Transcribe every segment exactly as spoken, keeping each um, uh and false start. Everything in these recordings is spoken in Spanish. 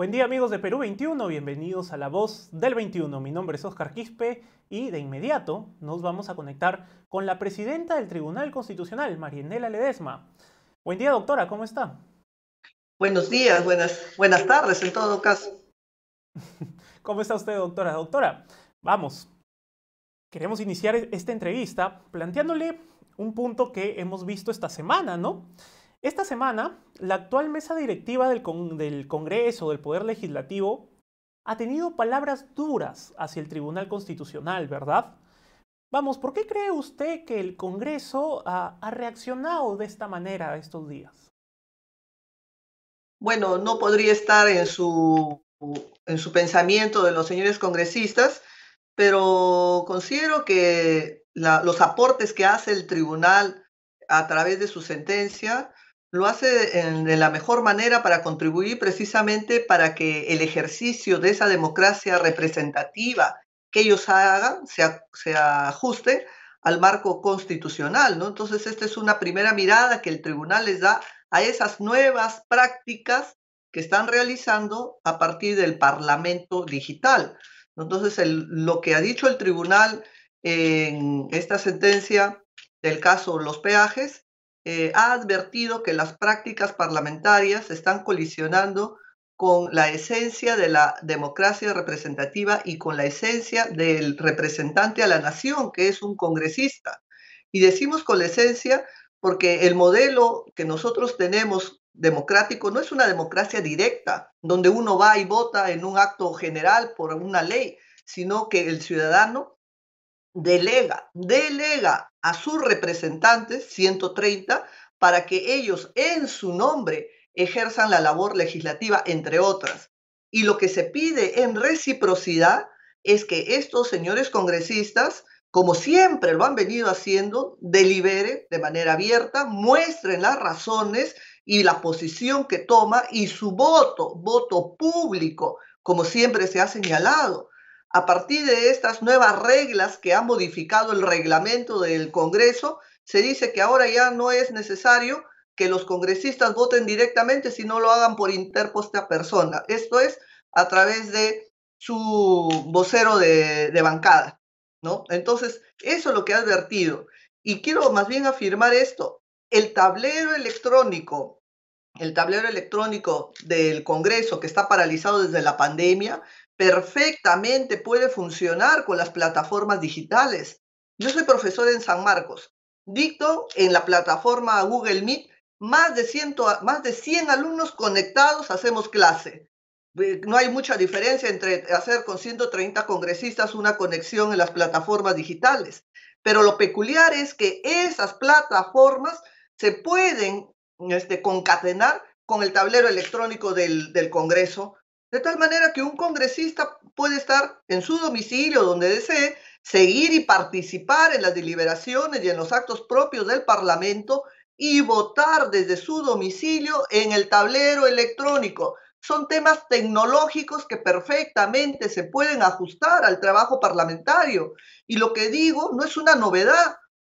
Buen día amigos de Perú veintiuno, bienvenidos a La Voz del veintiuno. Mi nombre es Oscar Quispe y de inmediato nos vamos a conectar con la presidenta del Tribunal Constitucional, Marianela Ledesma. Buen día doctora, ¿cómo está? Buenos días, buenas, buenas tardes en todo caso. ¿Cómo está usted, doctora? Doctora, vamos, queremos iniciar esta entrevista planteándole un punto que hemos visto esta semana, ¿no? Esta semana, la actual mesa directiva del, con del Congreso, del Poder Legislativo, ha tenido palabras duras hacia el Tribunal Constitucional, ¿verdad? Vamos, ¿por qué cree usted que el Congreso ha, ha reaccionado de esta manera estos días? Bueno, no podría estar en su, en su pensamiento de los señores congresistas, pero considero que la, los aportes que hace el tribunal a través de su sentencia lo hace en, de la mejor manera para contribuir precisamente para que el ejercicio de esa democracia representativa que ellos hagan se, se ajuste al marco constitucional, ¿no? Entonces, esta es una primera mirada que el tribunal les da a esas nuevas prácticas que están realizando a partir del Parlamento digital. Entonces, el, lo que ha dicho el tribunal en esta sentencia del caso Los Peajes, eh, ha advertido que las prácticas parlamentarias están colisionando con la esencia de la democracia representativa y con la esencia del representante a la nación, que es un congresista. Y decimos con la esencia porque el modelo que nosotros tenemos democrático no es una democracia directa, donde uno va y vota en un acto general por una ley, sino que el ciudadano delega, delega a sus representantes, ciento treinta, para que ellos en su nombre ejerzan la labor legislativa, entre otras. Y lo que se pide en reciprocidad es que estos señores congresistas, como siempre lo han venido haciendo, deliberen de manera abierta, muestren las razones y la posición que toma y su voto, voto público, como siempre se ha señalado. A partir de estas nuevas reglas que ha modificado el reglamento del Congreso, se dice que ahora ya no es necesario que los congresistas voten directamente, sino lo hagan por interposta persona. Esto es a través de su vocero de, de bancada, ¿no? Entonces, eso es lo que ha advertido. Y quiero más bien afirmar esto. El tablero electrónico, el tablero electrónico del Congreso, que está paralizado desde la pandemia, perfectamente puede funcionar con las plataformas digitales. Yo soy profesor en San Marcos. Dicto en la plataforma Google Meet, más de, cien, más de cien alumnos conectados, hacemos clase. No hay mucha diferencia entre hacer con ciento treinta congresistas una conexión en las plataformas digitales. Pero lo peculiar es que esas plataformas se pueden este, concatenar con el tablero electrónico del, del Congreso, de tal manera que un congresista puede estar en su domicilio, donde desee, seguir y participar en las deliberaciones y en los actos propios del Parlamento y votar desde su domicilio en el tablero electrónico. Son temas tecnológicos que perfectamente se pueden ajustar al trabajo parlamentario. Y lo que digo no es una novedad.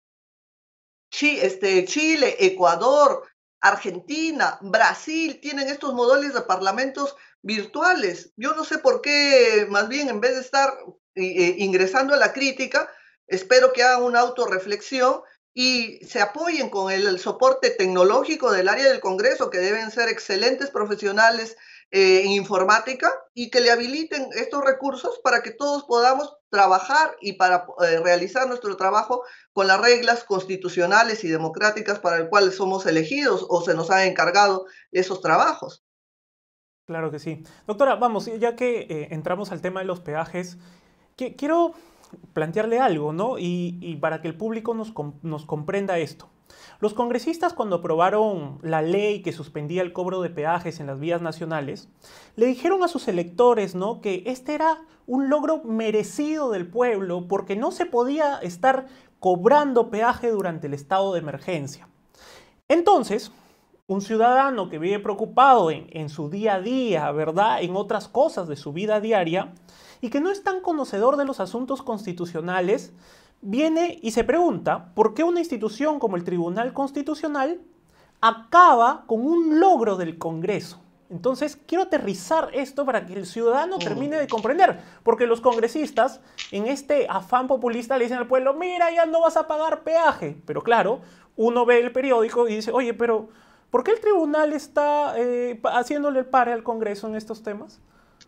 Este, Chile, Ecuador, Argentina, Brasil tienen estos modelos de parlamentos virtuales. Yo no sé por qué, más bien, en vez de estar eh, ingresando a la crítica, espero que hagan una autorreflexión y se apoyen con el, el soporte tecnológico del área del Congreso, que deben ser excelentes profesionales eh, en informática, y que le habiliten estos recursos para que todos podamos trabajar y para eh, realizar nuestro trabajo con las reglas constitucionales y democráticas para el cual somos elegidos o se nos han encargado esos trabajos. Claro que sí. Doctora, vamos, ya que eh, entramos al tema de los peajes, que, quiero plantearle algo, ¿no? Y, y para que el público nos, nos comprenda esto. Los congresistas, cuando aprobaron la ley que suspendía el cobro de peajes en las vías nacionales, le dijeron a sus electores, ¿no?, que este era un logro merecido del pueblo porque no se podía estar cobrando peaje durante el estado de emergencia. Entonces, un ciudadano que vive preocupado en, en su día a día, ¿verdad?, en otras cosas de su vida diaria, y que no es tan conocedor de los asuntos constitucionales, viene y se pregunta por qué una institución como el Tribunal Constitucional acaba con un logro del Congreso. Entonces, quiero aterrizar esto para que el ciudadano Mm. termine de comprender, porque los congresistas, en este afán populista, le dicen al pueblo, mira, ya no vas a pagar peaje. Pero claro, uno ve el periódico y dice, oye, pero ¿por qué el tribunal está eh, haciéndole el pare al Congreso en estos temas?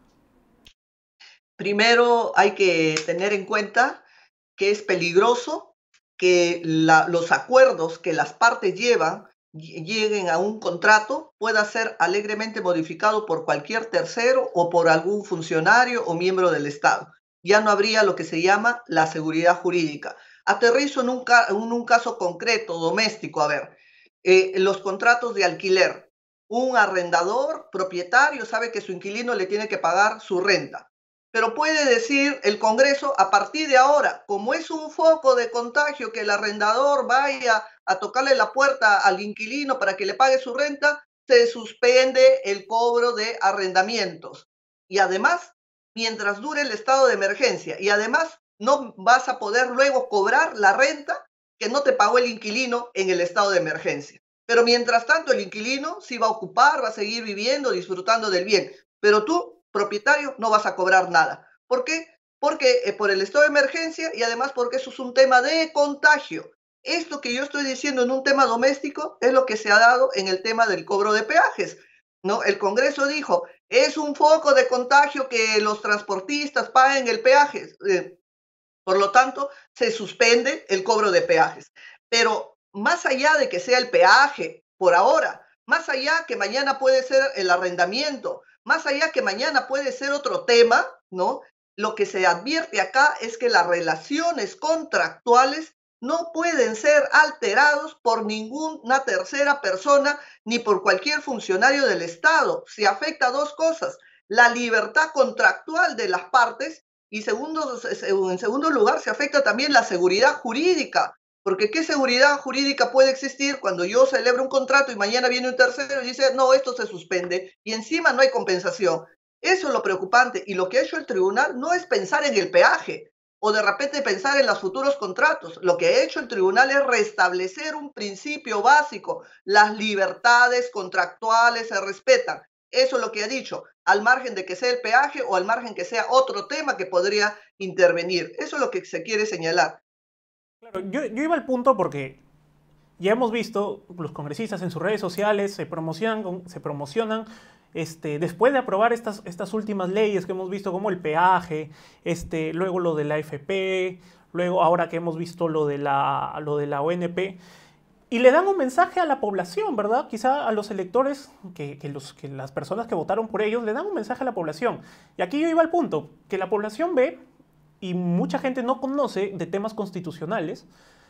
Primero hay que tener en cuenta que es peligroso que la, los acuerdos que las partes llevan lleguen a un contrato pueda ser alegremente modificado por cualquier tercero o por algún funcionario o miembro del Estado. Ya no habría lo que se llama la seguridad jurídica. Aterrizo en un, ca en un caso concreto, doméstico, a ver, eh, los contratos de alquiler. Un arrendador, propietario, sabe que su inquilino le tiene que pagar su renta. Pero puede decir el Congreso, a partir de ahora, como es un foco de contagio que el arrendador vaya a tocarle la puerta al inquilino para que le pague su renta, se suspende el cobro de arrendamientos. Y además, mientras dure el estado de emergencia, y además no vas a poder luego cobrar la renta que no te pagó el inquilino en el estado de emergencia. Pero mientras tanto, el inquilino sí va a ocupar, va a seguir viviendo, disfrutando del bien. Pero tú, propietario, no vas a cobrar nada. ¿Por qué? Porque eh, por el estado de emergencia y además porque eso es un tema de contagio. Esto que yo estoy diciendo en un tema doméstico es lo que se ha dado en el tema del cobro de peajes, ¿no? El Congreso dijo, es un foco de contagio que los transportistas paguen el peaje. Eh, por lo tanto, se suspende el cobro de peajes. Pero más allá de que sea el peaje, por ahora, más allá que mañana puede ser el arrendamiento, más allá que mañana puede ser otro tema, ¿no? Lo que se advierte acá es que las relaciones contractuales no pueden ser alterados por ninguna tercera persona ni por cualquier funcionario del Estado. Se afecta a dos cosas, la libertad contractual de las partes y segundo, en segundo lugar se afecta también la seguridad jurídica. Porque ¿qué seguridad jurídica puede existir cuando yo celebro un contrato y mañana viene un tercero y dice, no, esto se suspende y encima no hay compensación? Eso es lo preocupante. Y lo que ha hecho el tribunal no es pensar en el peaje o de repente pensar en los futuros contratos. Lo que ha hecho el tribunal es restablecer un principio básico. Las libertades contractuales se respetan. Eso es lo que ha dicho, al margen de que sea el peaje o al margen que sea otro tema que podría intervenir. Eso es lo que se quiere señalar. Claro, yo, yo iba al punto porque ya hemos visto los congresistas en sus redes sociales se promocionan, se promocionan este, después de aprobar estas, estas últimas leyes que hemos visto como el peaje, este, luego lo de la A F P, luego ahora que hemos visto lo de la, lo de la O N P, y le dan un mensaje a la población, ¿verdad? Quizá a los electores, que, que, los, que las personas que votaron por ellos, le dan un mensaje a la población. Y aquí yo iba al punto, que la población ve, y mucha gente no conoce de temas constitucionales,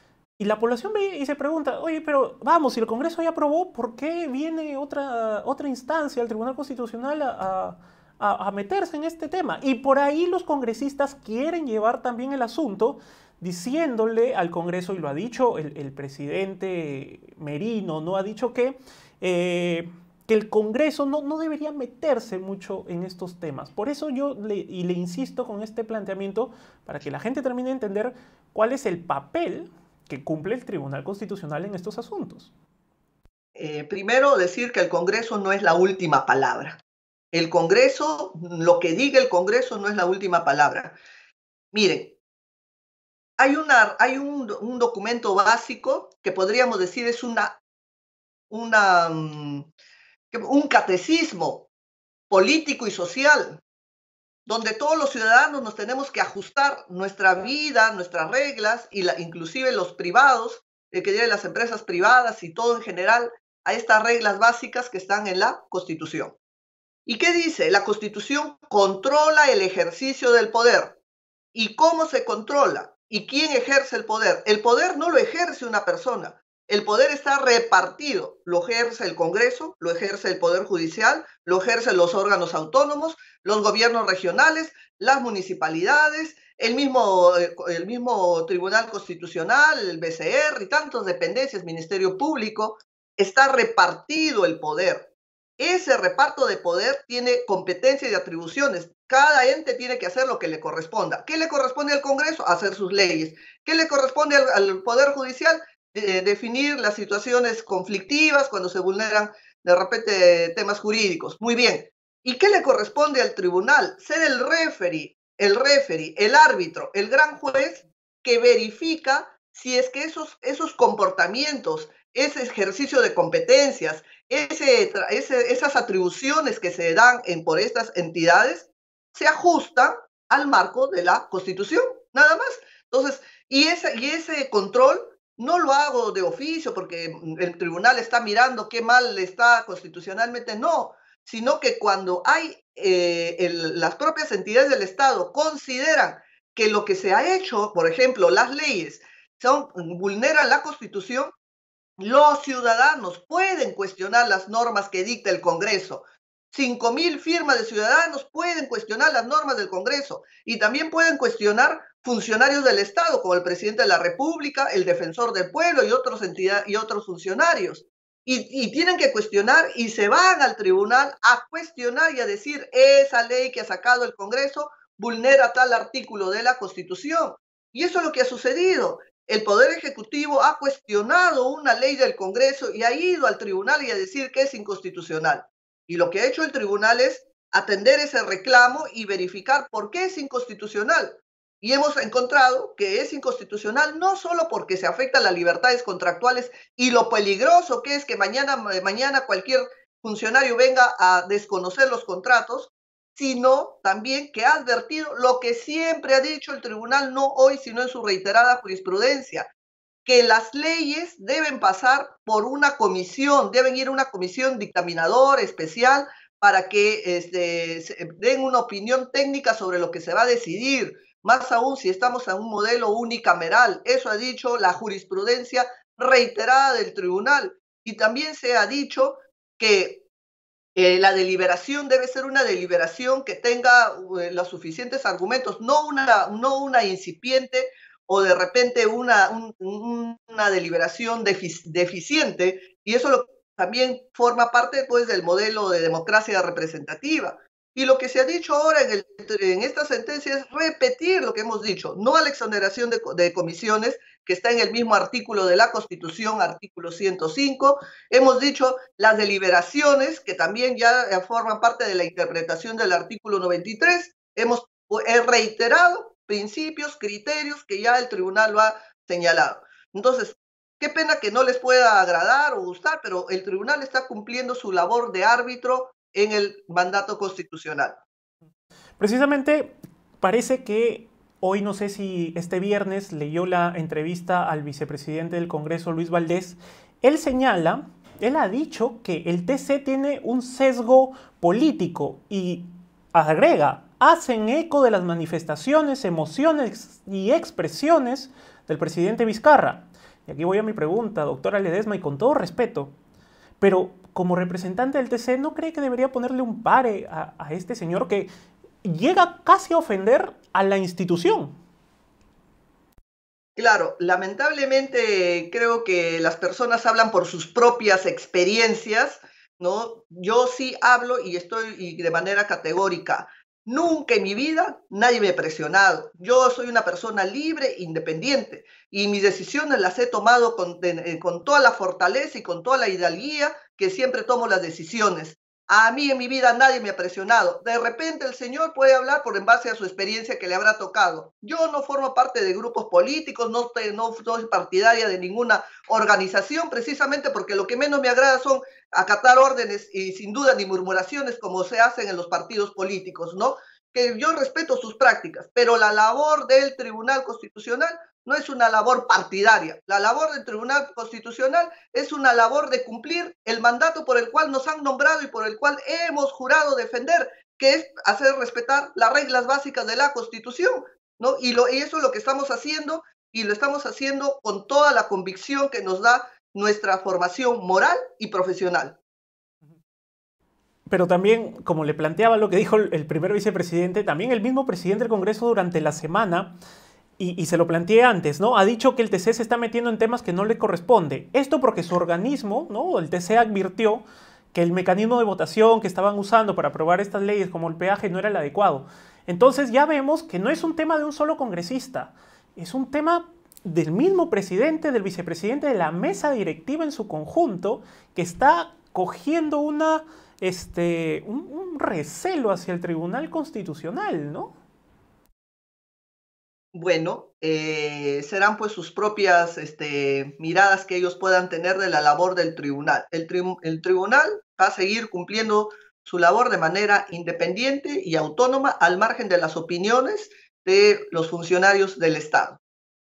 y la población ve y se pregunta, oye, pero vamos, si el Congreso ya aprobó, ¿por qué viene otra, otra instancia, el Tribunal Constitucional, a, a, a meterse en este tema? Y por ahí los congresistas quieren llevar también el asunto diciéndole al Congreso, y lo ha dicho el, el presidente Merino, ¿no? Ha dicho que, eh, que el Congreso no, no debería meterse mucho en estos temas. Por eso yo le, y le insisto con este planteamiento, para que la gente termine de entender cuál es el papel que cumple el Tribunal Constitucional en estos asuntos. Eh, primero, decir que el Congreso no es la última palabra. El Congreso, lo que diga el Congreso no es la última palabra. Miren, hay, una, hay un, un documento básico que podríamos decir es una, una, um, un catecismo político y social, donde todos los ciudadanos nos tenemos que ajustar nuestra vida, nuestras reglas, y la, inclusive los privados, eh, que digan las empresas privadas y todo en general, a estas reglas básicas que están en la Constitución. ¿Y qué dice? La Constitución controla el ejercicio del poder. ¿Y cómo se controla? ¿Y quién ejerce el poder? El poder no lo ejerce una persona. El poder está repartido. Lo ejerce el Congreso, lo ejerce el Poder Judicial, lo ejercen los órganos autónomos, los gobiernos regionales, las municipalidades, el mismo, el mismo Tribunal Constitucional, el B C R y tantas dependencias, Ministerio Público. Está repartido el poder. Ese reparto de poder tiene competencias y atribuciones. Cada ente tiene que hacer lo que le corresponda. ¿Qué le corresponde al Congreso? Hacer sus leyes. ¿Qué le corresponde al, al Poder Judicial? De, definir las situaciones conflictivas cuando se vulneran de repente temas jurídicos. Muy bien. ¿Y qué le corresponde al tribunal? Ser el referee, el referee, el árbitro, el gran juez que verifica si es que esos, esos comportamientos, ese ejercicio de competencias, ese, ese, esas atribuciones que se dan en, por estas entidades, se ajustan al marco de la Constitución, nada más. Entonces, y ese, y ese control no lo hago de oficio porque el tribunal está mirando qué mal está constitucionalmente, no, sino que cuando hay eh, el, las propias entidades del Estado consideran que lo que se ha hecho, por ejemplo, las leyes, son, vulneran la Constitución, los ciudadanos pueden cuestionar las normas que dicta el Congreso. Cinco mil firmas de ciudadanos pueden cuestionar las normas del Congreso y también pueden cuestionar funcionarios del Estado, como el presidente de la República, el defensor del pueblo y otros, entidad, y otros funcionarios. Y, y tienen que cuestionar y se van al tribunal a cuestionar y a decir esa ley que ha sacado el Congreso vulnera tal artículo de la Constitución. Y eso es lo que ha sucedido. El Poder Ejecutivo ha cuestionado una ley del Congreso y ha ido al tribunal y a decir que es inconstitucional. Y lo que ha hecho el tribunal es atender ese reclamo y verificar por qué es inconstitucional. Y hemos encontrado que es inconstitucional no solo porque se afectan las libertades contractuales y lo peligroso que es que mañana, mañana cualquier funcionario venga a desconocer los contratos, sino también que ha advertido lo que siempre ha dicho el tribunal, no hoy, sino en su reiterada jurisprudencia, que las leyes deben pasar por una comisión, deben ir a una comisión dictaminadora especial para que este, den una opinión técnica sobre lo que se va a decidir, más aún si estamos en un modelo unicameral. Eso ha dicho la jurisprudencia reiterada del tribunal. Y también se ha dicho que Eh, la deliberación debe ser una deliberación que tenga eh, los suficientes argumentos, no una, no una incipiente o de repente una, un, una deliberación defic deficiente, y eso lo, también forma parte pues, del modelo de democracia representativa. Y lo que se ha dicho ahora en, el, en esta sentencia es repetir lo que hemos dicho, no a la exoneración de, de comisiones, que está en el mismo artículo de la Constitución, artículo ciento cinco. Hemos dicho las deliberaciones, que también ya forman parte de la interpretación del artículo noventa y tres. Hemos he reiterado principios, criterios que ya el tribunal lo ha señalado. Entonces, qué pena que no les pueda agradar o gustar, pero el tribunal está cumpliendo su labor de árbitro en el mandato constitucional. Precisamente parece que hoy, no sé si este viernes, leyó la entrevista al vicepresidente del Congreso, Luis Valdés. Él señala, él ha dicho que el T C tiene un sesgo político y agrega, hacen eco de las manifestaciones, emociones y expresiones del presidente Vizcarra. Y aquí voy a mi pregunta, doctora Ledesma, y con todo respeto, pero como representante del T C, ¿no cree que debería ponerle un pare a, a este señor que llega casi a ofender a la institución? Claro, lamentablemente creo que las personas hablan por sus propias experiencias, ¿no? Yo sí hablo y estoy y de manera categórica. Nunca en mi vida nadie me ha presionado. Yo soy una persona libre, independiente, y mis decisiones las he tomado con, de, con toda la fortaleza y con toda la hidalguía que siempre tomo las decisiones. A mí en mi vida nadie me ha presionado. De repente el señor puede hablar por en base a su experiencia que le habrá tocado. Yo no formo parte de grupos políticos, no, te, no soy partidaria de ninguna organización, precisamente porque lo que menos me agrada son acatar órdenes y sin duda ni murmuraciones como se hacen en los partidos políticos, ¿no? Que yo respeto sus prácticas, pero la labor del Tribunal Constitucional no es una labor partidaria. La labor del Tribunal Constitucional es una labor de cumplir el mandato por el cual nos han nombrado y por el cual hemos jurado defender, que es hacer respetar las reglas básicas de la Constitución, ¿no? Y, lo, y eso es lo que estamos haciendo, y lo estamos haciendo con toda la convicción que nos da nuestra formación moral y profesional. Pero también, como le planteaba lo que dijo el primer vicepresidente, también el mismo presidente del Congreso durante la semana, y, y se lo planteé antes, ¿no? Ha dicho que el T C se está metiendo en temas que no le corresponde. Esto porque su organismo, ¿no? El T C advirtió que el mecanismo de votación que estaban usando para aprobar estas leyes como el peaje no era el adecuado. Entonces ya vemos que no es un tema de un solo congresista, es un tema del mismo presidente, del vicepresidente, de la mesa directiva en su conjunto, que está cogiendo una, este, un, un recelo hacia el Tribunal Constitucional, ¿no? Bueno, eh, serán pues sus propias este, miradas que ellos puedan tener de la labor del tribunal. El, tri el tribunal va a seguir cumpliendo su labor de manera independiente y autónoma al margen de las opiniones de los funcionarios del Estado.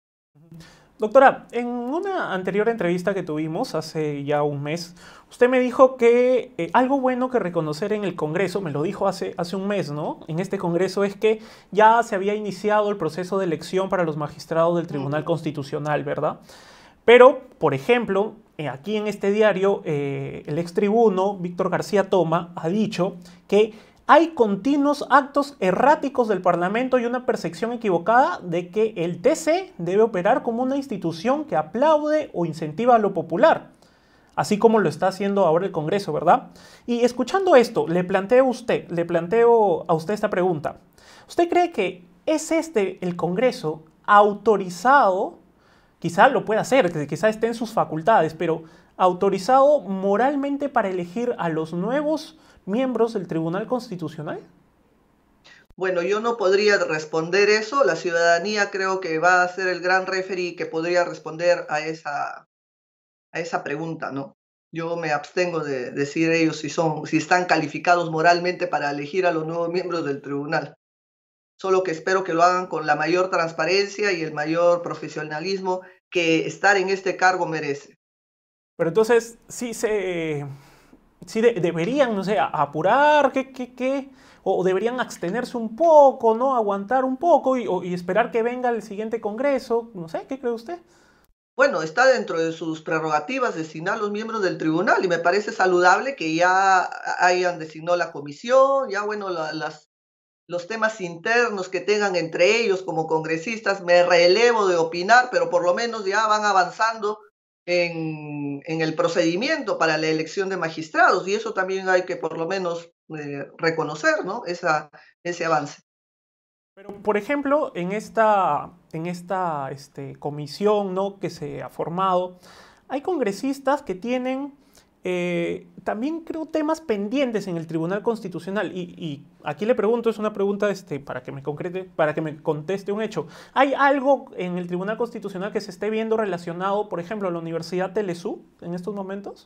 Doctora, en una anterior entrevista que tuvimos hace ya un mes, usted me dijo que eh, algo bueno que reconocer en el Congreso, me lo dijo hace, hace un mes, ¿no? En este Congreso es que ya se había iniciado el proceso de elección para los magistrados del Tribunal Constitucional, ¿verdad? Pero, por ejemplo, eh, aquí en este diario, eh, el extribuno Víctor García Toma ha dicho que hay continuos actos erráticos del Parlamento y una percepción equivocada de que el T C debe operar como una institución que aplaude o incentiva a lo popular, así como lo está haciendo ahora el Congreso, ¿verdad? Y escuchando esto, le planteo a usted, le planteo a usted esta pregunta. ¿Usted cree que es este el Congreso autorizado? Quizá lo pueda hacer, quizá esté en sus facultades, pero autorizado moralmente para elegir a los nuevos miembros del Tribunal Constitucional? Bueno, yo no podría responder eso. La ciudadanía creo que va a ser el gran referee que podría responder a esa, a esa pregunta, ¿no? Yo me abstengo de decir ellos si son, si están calificados moralmente para elegir a los nuevos miembros del tribunal. Solo que espero que lo hagan con la mayor transparencia y el mayor profesionalismo que estar en este cargo merece. Pero entonces, sí se, sí de, deberían, no sé, apurar, ¿qué, qué, qué? O deberían abstenerse un poco, ¿no? Aguantar un poco y, o, y esperar que venga el siguiente Congreso, no sé, ¿qué cree usted? Bueno, está dentro de sus prerrogativas designar los miembros del tribunal y me parece saludable que ya hayan designado la comisión, ya bueno, la, las, los temas internos que tengan entre ellos como congresistas, me relevo de opinar, pero por lo menos ya van avanzando en, en el procedimiento para la elección de magistrados y eso también hay que por lo menos eh, reconocer, ¿no? Esa, ese avance. Pero, por ejemplo, en esta, en esta este, comisión, ¿no?, que se ha formado, hay congresistas que tienen eh, también, creo, temas pendientes en el Tribunal Constitucional. Y, y aquí le pregunto, es una pregunta este, para que me concrete, para que me conteste un hecho. ¿Hay algo en el Tribunal Constitucional que se esté viendo relacionado, por ejemplo, a la Universidad Telesú en estos momentos?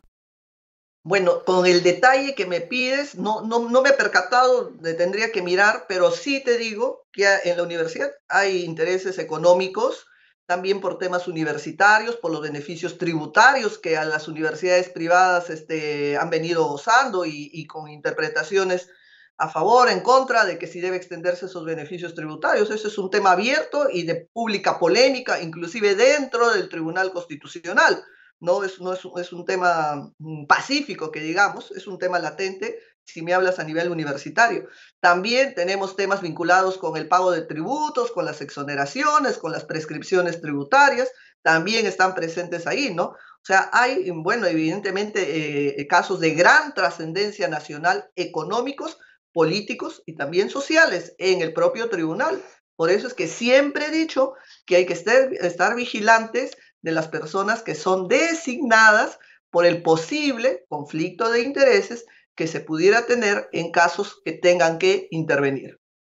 Bueno, con el detalle que me pides, no, no, no me he percatado, de- tendría que mirar, pero sí te digo que a- en la universidad hay intereses económicos, también por temas universitarios, por los beneficios tributarios que a las universidades privadas este, han venido gozando y, y con interpretaciones a favor, en contra de que si debe extenderse esos beneficios tributarios. Ese es un tema abierto y de pública polémica, inclusive dentro del Tribunal Constitucional. No es, no es, es un tema mm, pacífico, que digamos, es un tema latente si me hablas a nivel universitario. También tenemos temas vinculados con el pago de tributos, con las exoneraciones, con las prescripciones tributarias, también están presentes ahí, ¿no? O sea, hay, bueno, evidentemente eh, casos de gran trascendencia nacional económicos, políticos y también sociales en el propio tribunal. Por eso es que siempre he dicho que hay que estar, estar vigilantes de las personas que son designadas por el posible conflicto de intereses que se pudiera tener en casos que tengan que intervenir.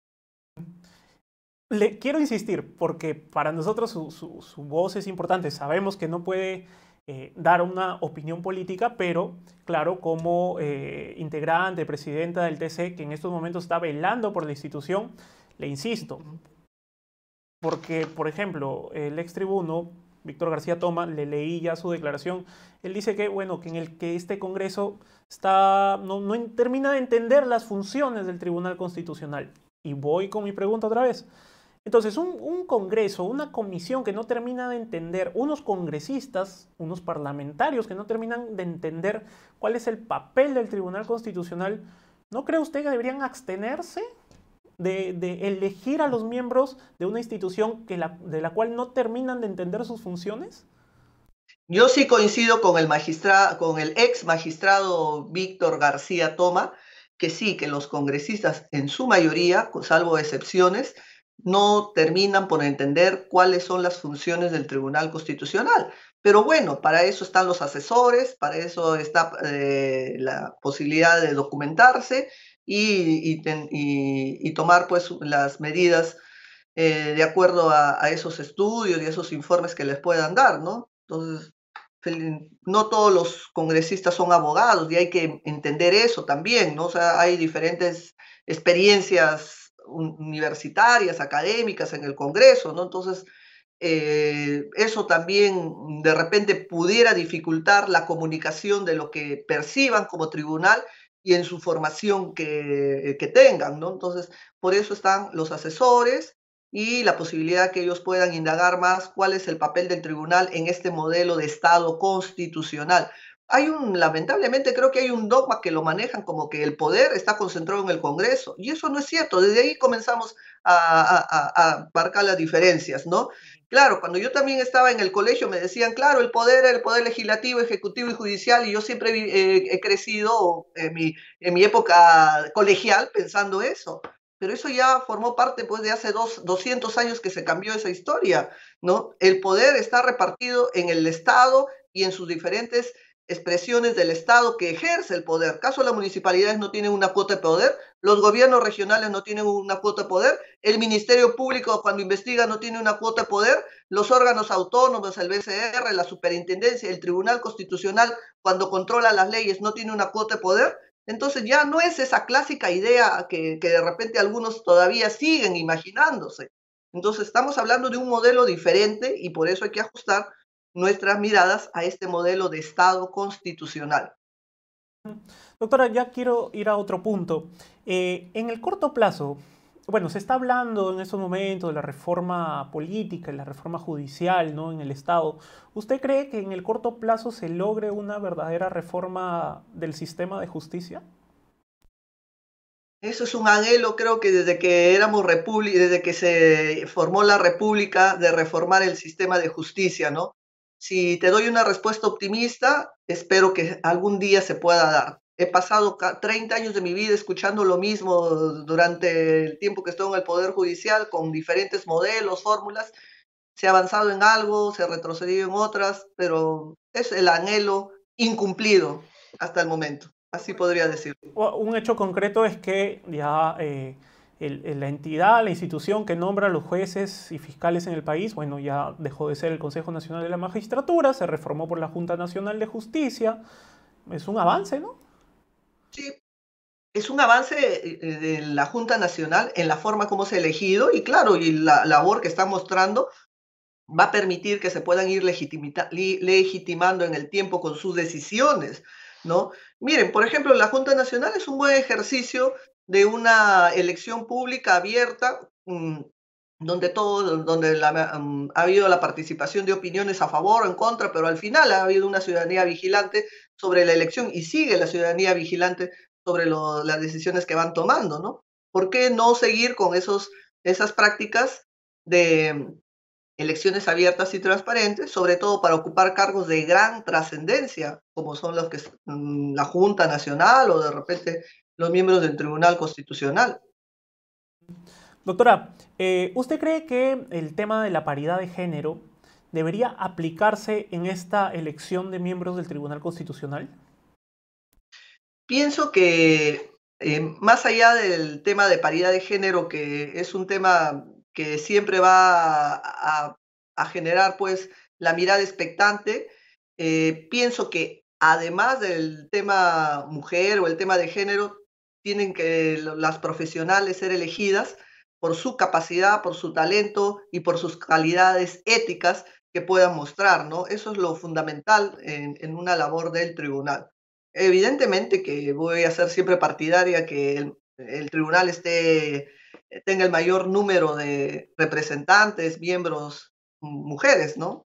Le quiero insistir, porque para nosotros su, su- su voz es importante. Sabemos que no puede eh, dar una opinión política, pero claro, como eh, integrante, presidenta del T C, que en estos momentos está velando por la institución, le insisto, porque, por ejemplo, el ex tribuno Víctor García Toma, le leí ya su declaración, él dice que, bueno, que en el que este Congreso está, no, no en- termina de entender las funciones del Tribunal Constitucional. Y voy con mi pregunta otra vez. Entonces, un, un Congreso, una comisión que no termina de entender, unos congresistas, unos parlamentarios que no terminan de entender cuál es el papel del Tribunal Constitucional, ¿no cree usted que deberían abstenerse de, de elegir a los miembros de una institución que la, de la cual no terminan de entender sus funciones? Yo sí coincido con el magistrado, con el ex magistrado Víctor García Toma, que sí, que los congresistas en su mayoría, salvo excepciones, no terminan por entender cuáles son las funciones del Tribunal Constitucional. Pero bueno, para eso están los asesores, para eso está eh, la posibilidad de documentarse y, y, ten, y, y tomar pues las medidas eh, de acuerdo a, a, esos estudios y esos informes que les puedan dar, ¿no? Entonces, no todos los congresistas son abogados y hay que entender eso también, ¿no? O sea, hay diferentes experiencias universitarias, académicas en el Congreso, ¿no? Entonces, eh, eso también de repente pudiera dificultar la comunicación de lo que perciban como tribunal y en su formación que, que tengan, ¿no? Entonces, por eso están los asesores y la posibilidad que ellos puedan indagar más cuál es el papel del tribunal en este modelo de Estado constitucional. Hay un, lamentablemente creo que hay un dogma que lo manejan como que el poder está concentrado en el Congreso, y eso no es cierto. Desde ahí comenzamos a, a, a marcar las diferencias, ¿no? Claro, cuando yo también estaba en el colegio me decían, claro, el poder era el poder legislativo, ejecutivo y judicial, y yo siempre eh, he crecido en mi, en mi época colegial pensando eso. Pero eso ya formó parte pues, de hace dos, doscientos años que se cambió esa historia, ¿no? El poder está repartido en el Estado y en sus diferentes expresiones del Estado que ejerce el poder. ¿Caso las municipalidades no tienen una cuota de poder? ¿Los gobiernos regionales no tienen una cuota de poder? ¿El Ministerio Público cuando investiga no tiene una cuota de poder? ¿Los órganos autónomos, el B C R, la Superintendencia, el Tribunal Constitucional cuando controla las leyes no tiene una cuota de poder? Entonces ya no es esa clásica idea que, que de repente algunos todavía siguen imaginándose. Entonces estamos hablando de un modelo diferente y por eso hay que ajustar nuestras miradas a este modelo de Estado constitucional. Doctora, ya quiero ir a otro punto. Eh, en el corto plazo, bueno, se está hablando en estos momentos de la reforma política y la reforma judicial, ¿no? En el Estado. ¿Usted cree que en el corto plazo se logre una verdadera reforma del sistema de justicia? Eso es un anhelo, creo que desde que éramos república, desde que se formó la república, de reformar el sistema de justicia, ¿no? Si te doy una respuesta optimista, espero que algún día se pueda dar. He pasado treinta años de mi vida escuchando lo mismo durante el tiempo que estoy en el Poder Judicial, con diferentes modelos, fórmulas. Se ha avanzado en algo, se ha retrocedido en otras, pero es el anhelo incumplido hasta el momento. Así podría decirlo. Un hecho concreto es que ya eh, el, el, la entidad, la institución que nombra a los jueces y fiscales en el país, bueno, ya dejó de ser el Consejo Nacional de la Magistratura, se reformó por la Junta Nacional de Justicia. Es un avance, ¿no? Sí, es un avance de la Junta Nacional en la forma como se ha elegido y claro, y la labor que está mostrando va a permitir que se puedan ir legitimando en el tiempo con sus decisiones, ¿no? Miren, por ejemplo, la Junta Nacional es un buen ejercicio de una elección pública abierta, mmm, donde todo, donde la, um, ha habido la participación de opiniones a favor o en contra, pero al final ha habido una ciudadanía vigilante sobre la elección y sigue la ciudadanía vigilante sobre lo, las decisiones que van tomando, ¿no? ¿Por qué no seguir con esos, esas prácticas de elecciones abiertas y transparentes, sobre todo para ocupar cargos de gran trascendencia, como son los que mmm, la Junta Nacional o de repente los miembros del Tribunal Constitucional? Doctora, eh, ¿usted cree que el tema de la paridad de género debería aplicarse en esta elección de miembros del Tribunal Constitucional? Pienso que eh, más allá del tema de paridad de género, que es un tema que siempre va a, a, a generar pues la mirada expectante, eh, pienso que además del tema mujer o el tema de género, tienen que las profesionales ser elegidas por su capacidad, por su talento y por sus calidades éticas que puedan mostrar, ¿no? Eso es lo fundamental en, en una labor del tribunal. Evidentemente que voy a ser siempre partidaria que el, el tribunal esté, tenga el mayor número de representantes, miembros, mujeres, ¿no?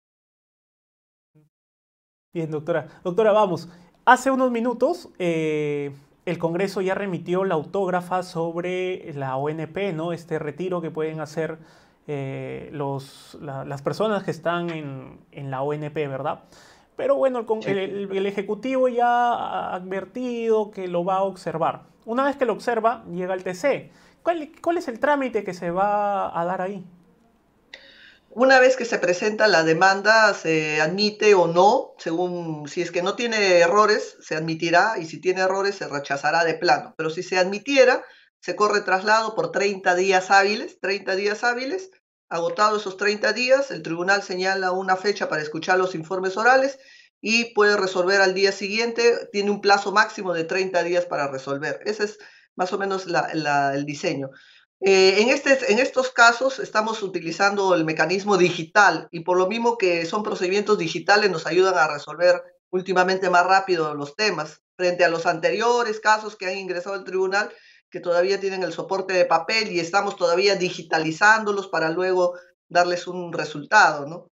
Bien, doctora. Doctora, vamos. Hace unos minutos eh, el Congreso ya remitió la autógrafa sobre la O N P, ¿no? Este retiro que pueden hacer eh, los, la, las personas que están en, en la O N P, ¿verdad? Pero bueno, el, Sí. el, el Ejecutivo ya ha advertido que lo va a observar. Una vez que lo observa, llega al T C. ¿Cuál, cuál es el trámite que se va a dar ahí? Una vez que se presenta la demanda, se admite o no, según si es que no tiene errores, se admitirá y si tiene errores se rechazará de plano. Pero si se admitiera, se corre traslado por treinta días hábiles, treinta días hábiles. Agotado esos treinta días, el tribunal señala una fecha para escuchar los informes orales y puede resolver al día siguiente. Tiene un plazo máximo de treinta días para resolver. Ese es más o menos la, la, el diseño. Eh, en, este, en estos casos estamos utilizando el mecanismo digital y por lo mismo que son procedimientos digitales nos ayudan a resolver últimamente más rápido los temas frente a los anteriores casos que han ingresado al tribunal que todavía tienen el soporte de papel y estamos todavía digitalizándolos para luego darles un resultado, ¿no?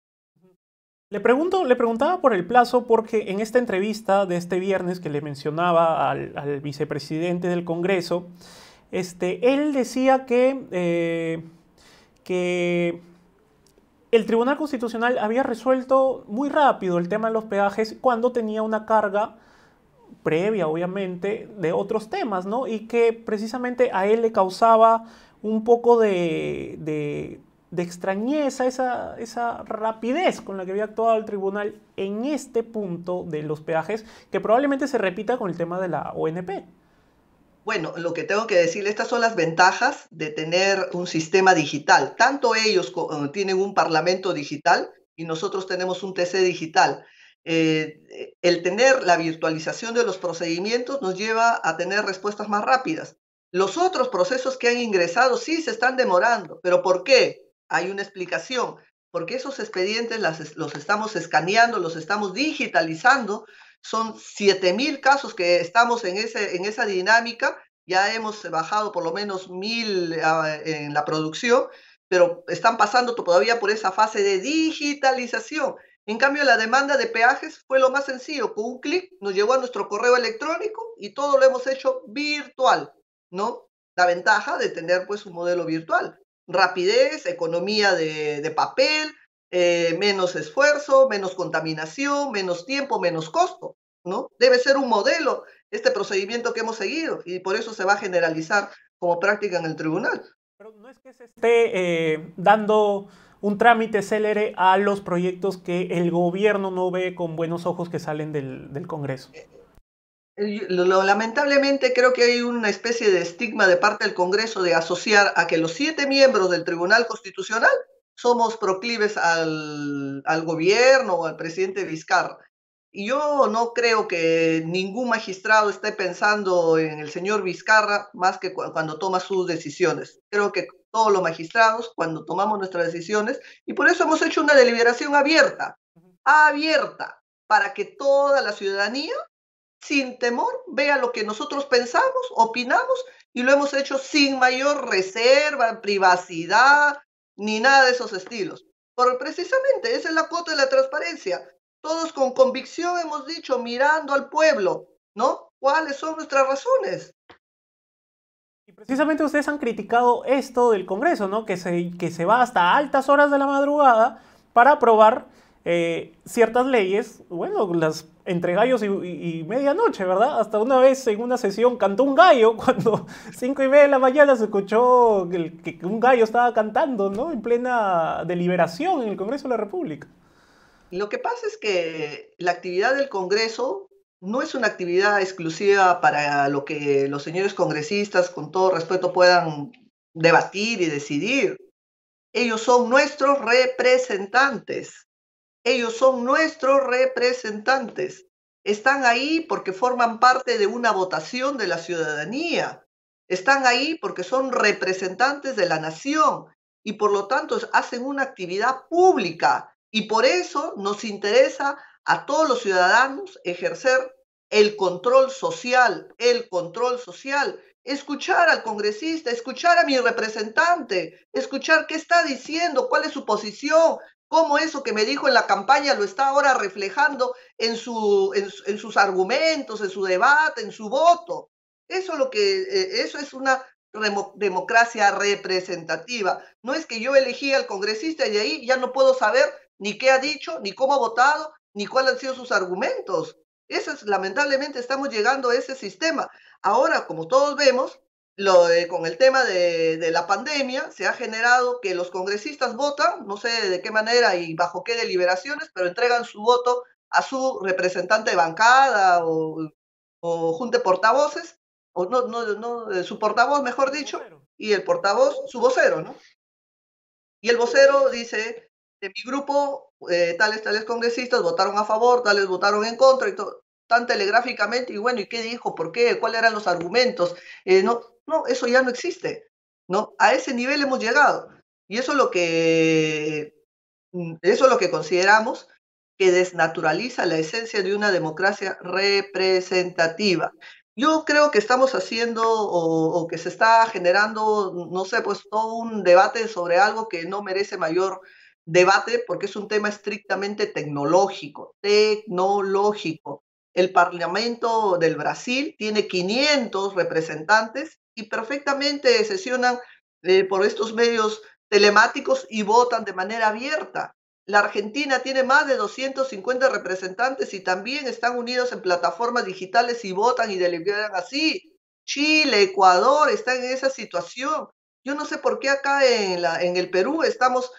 Le pregunto, le preguntaba por el plazo porque en esta entrevista de este viernes que le mencionaba al, al vicepresidente del Congreso, este, él decía que, eh, que el Tribunal Constitucional había resuelto muy rápido el tema de los peajes cuando tenía una carga previa, obviamente, de otros temas, ¿no? Y que precisamente a él le causaba un poco de, de, de extrañeza esa, esa rapidez con la que había actuado el tribunal en este punto de los peajes, que probablemente se repita con el tema de la O N P. Bueno, lo que tengo que decirle, estas son las ventajas de tener un sistema digital. Tanto ellos uh, tienen un parlamento digital y nosotros tenemos un T C digital. Eh, el tener la virtualización de los procedimientos nos lleva a tener respuestas más rápidas. Los otros procesos que han ingresado sí se están demorando, pero ¿por qué? Hay una explicación. Porque esos expedientes las, los estamos escaneando, los estamos digitalizando. Son siete mil casos que estamos en, ese, en esa dinámica. Ya hemos bajado por lo menos mil uh, en la producción, pero están pasando todavía por esa fase de digitalización. En cambio, la demanda de peajes fue lo más sencillo. Con un clic nos llegó a nuestro correo electrónico y todo lo hemos hecho virtual, ¿no? La ventaja de tener pues un modelo virtual. Rapidez, economía de, de papel, eh, menos esfuerzo, menos contaminación, menos tiempo, menos costo, ¿no? Debe ser un modelo este procedimiento que hemos seguido y por eso se va a generalizar como práctica en el tribunal. Pero no es que se esté eh, dando un trámite célere a los proyectos que el gobierno no ve con buenos ojos que salen del, del Congreso. Lo, lo, lamentablemente creo que hay una especie de estigma de parte del Congreso de asociar a que los siete miembros del Tribunal Constitucional somos proclives al, al gobierno o al presidente Vizcarra. Y yo no creo que ningún magistrado esté pensando en el señor Vizcarra más que cu cuando toma sus decisiones. Creo que todos los magistrados, cuando tomamos nuestras decisiones, y por eso hemos hecho una deliberación abierta, abierta, para que toda la ciudadanía, sin temor, vea lo que nosotros pensamos, opinamos, y lo hemos hecho sin mayor reserva, privacidad, ni nada de esos estilos. Porque precisamente esa es la cuota de la transparencia. Todos con convicción hemos dicho, mirando al pueblo, ¿no? ¿Cuáles son nuestras razones? Y precisamente ustedes han criticado esto del Congreso, ¿no? Que se, que se va hasta altas horas de la madrugada para aprobar eh, ciertas leyes, bueno, las entre gallos y, y, y medianoche, ¿verdad? Hasta una vez en una sesión cantó un gallo cuando cinco y media de la mañana se escuchó que, el, que un gallo estaba cantando, ¿no? En plena deliberación en el Congreso de la República. Lo que pasa es que la actividad del Congreso no es una actividad exclusiva para lo que los señores congresistas, con todo respeto, puedan debatir y decidir. Ellos son nuestros representantes. Ellos son nuestros representantes. Están ahí porque forman parte de una votación de la ciudadanía. Están ahí porque son representantes de la nación y por lo tanto hacen una actividad pública. Y por eso nos interesa a todos los ciudadanos ejercer el control social, el control social, escuchar al congresista, escuchar a mi representante, escuchar qué está diciendo, cuál es su posición, cómo eso que me dijo en la campaña lo está ahora reflejando en, su, en, en sus argumentos, en su debate, en su voto. Eso es, lo que, eh, eso es una democracia representativa. No es que yo elegí al congresista y de ahí ya no puedo saber ni qué ha dicho, ni cómo ha votado, ni cuáles han sido sus argumentos. Eso es, lamentablemente estamos llegando a ese sistema. Ahora, como todos vemos, lo de, con el tema de, de la pandemia, se ha generado que los congresistas votan, no sé de qué manera y bajo qué deliberaciones, pero entregan su voto a su representante de bancada o, o junta de portavoces, o no, no, no, su portavoz, mejor dicho, y el portavoz, su vocero, ¿no? Y el vocero dice, de mi grupo, eh, tales, tales congresistas votaron a favor, tales votaron en contra, y todo, tan telegráficamente, y bueno, ¿y qué dijo? ¿Por qué? ¿Cuáles eran los argumentos? Eh, no, no, eso ya no existe, ¿no? A ese nivel hemos llegado. Y eso es lo que, mm, eso es lo que consideramos que desnaturaliza la esencia de una democracia representativa. Yo creo que estamos haciendo o, o que se está generando, no sé, pues todo un debate sobre algo que no merece mayor debate porque es un tema estrictamente tecnológico, tecnológico. El Parlamento del Brasil tiene quinientos representantes y perfectamente sesionan eh, por estos medios telemáticos y votan de manera abierta. La Argentina tiene más de doscientos cincuenta representantes y también están unidos en plataformas digitales y votan y deliberan así. Chile, Ecuador están en esa situación. Yo no sé por qué acá en, la, en el Perú estamos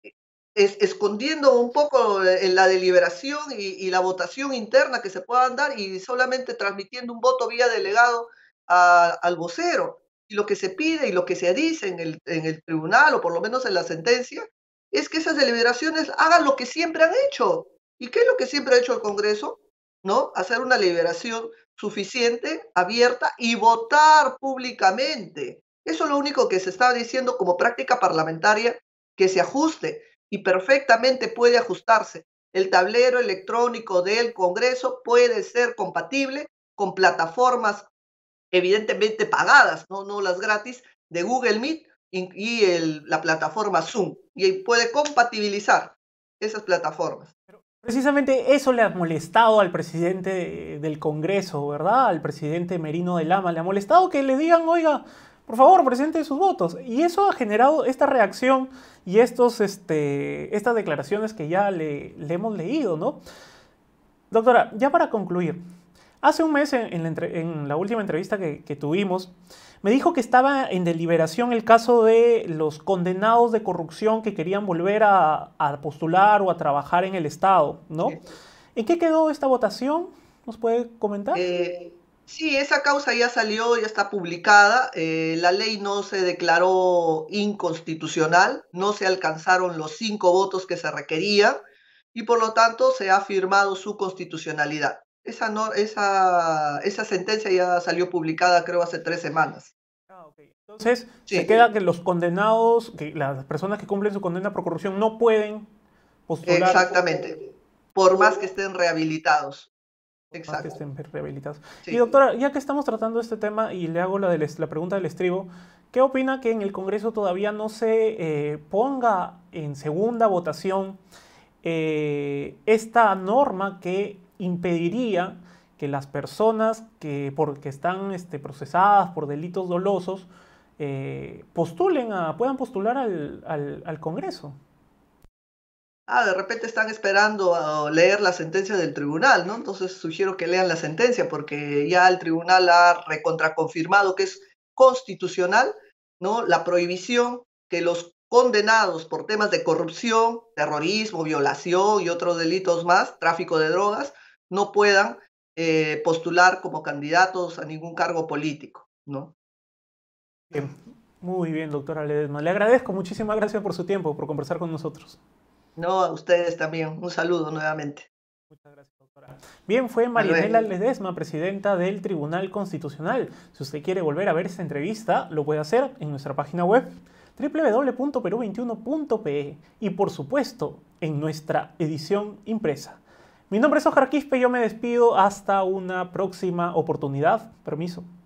es, escondiendo un poco en la deliberación y, y, la votación interna que se puedan dar y solamente transmitiendo un voto vía delegado a, al vocero. Y lo que se pide y lo que se dice en el, en el tribunal, o por lo menos en la sentencia, es que esas deliberaciones hagan lo que siempre han hecho. ¿Y qué es lo que siempre ha hecho el Congreso? ¿No? Hacer una deliberación suficiente, abierta y votar públicamente. Eso es lo único que se está diciendo como práctica parlamentaria, que se ajuste y perfectamente puede ajustarse. El tablero electrónico del Congreso puede ser compatible con plataformas evidentemente pagadas, no, no las gratis, de Google Meet y el, la plataforma Zoom. Y puede compatibilizar esas plataformas. Precisamente eso le ha molestado al presidente del Congreso, ¿verdad? Al presidente Merino de Lama. Le ha molestado que le digan, oiga, por favor, presente sus votos. Y eso ha generado esta reacción y estos, este, estas declaraciones que ya le, le hemos leído, ¿no? Doctora, ya para concluir, hace un mes en, en, la, entre, en la última entrevista que, que tuvimos, me dijo que estaba en deliberación el caso de los condenados de corrupción que querían volver a, a postular o a trabajar en el Estado, ¿no? Sí. ¿En qué quedó esta votación? ¿Nos puede comentar? Eh, sí, esa causa ya salió, ya está publicada. Eh, la ley no se declaró inconstitucional, no se alcanzaron los cinco votos que se requerían y por lo tanto se ha afirmado su constitucionalidad. Esa, no, esa, esa sentencia ya salió publicada creo hace tres semanas. Ah, okay. Entonces, sí. Se queda que los condenados, que las personas que cumplen su condena por corrupción no pueden postular. Exactamente, por más que estén rehabilitados. Exacto. Que estén rehabilitados. Sí. Y doctora, ya que estamos tratando este tema y le hago la, de la pregunta del estribo, ¿qué opina que en el Congreso todavía no se eh, ponga en segunda votación eh, esta norma que impediría que las personas que, por, que están este, procesadas por delitos dolosos eh, postulen a, puedan postular al, al, al Congreso? Ah, de repente están esperando a leer la sentencia del tribunal, ¿no? Entonces sugiero que lean la sentencia porque ya el tribunal ha recontraconfirmado que es constitucional, ¿no? La prohibición que los condenados por temas de corrupción, terrorismo, violación y otros delitos más, tráfico de drogas, no puedan eh, postular como candidatos a ningún cargo político, ¿no? Bien. Muy bien, doctora Ledesma. Le agradezco, muchísimas gracias por su tiempo, por conversar con nosotros. No, a ustedes también. Un saludo nuevamente. Muchas gracias, doctora. Bien, fue Marianela Ledesma, presidenta del Tribunal Constitucional. Si usted quiere volver a ver esta entrevista, lo puede hacer en nuestra página web doble u doble u doble u punto perú veintiuno punto pe e y, por supuesto, en nuestra edición impresa. Mi nombre es Oscar Quispe y yo me despido hasta una próxima oportunidad. Permiso.